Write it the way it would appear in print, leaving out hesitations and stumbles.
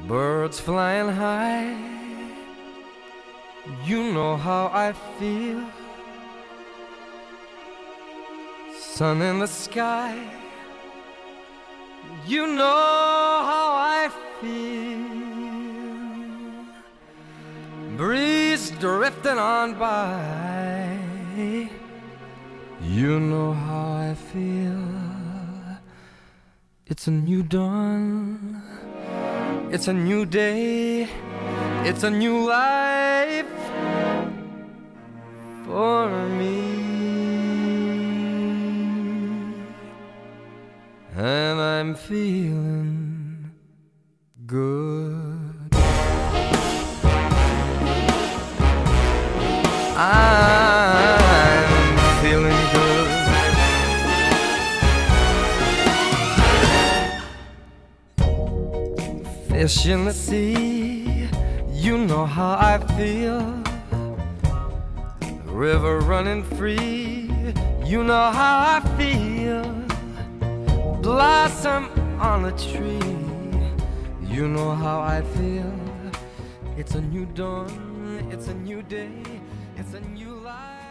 Birds flying high, you know how I feel. Sun in the sky, you know how I feel. Breeze drifting on by, you know how I feel. It's a new dawn, it's a new day, it's a new life for me. And I'm feeling good. I'm feeling good. Fish in the sea, you know how I feel. River running free, you know how I feel. Blossom on a tree, you know how I feel. It's a new dawn, it's a new day, it's a new life.